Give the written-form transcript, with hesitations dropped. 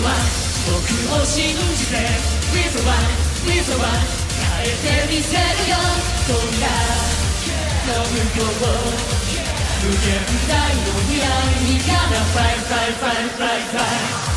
は僕を信じて Reason why Reason why 変えてみせるよ扉の向こう無限大の未来にから Fly fly fly fly fly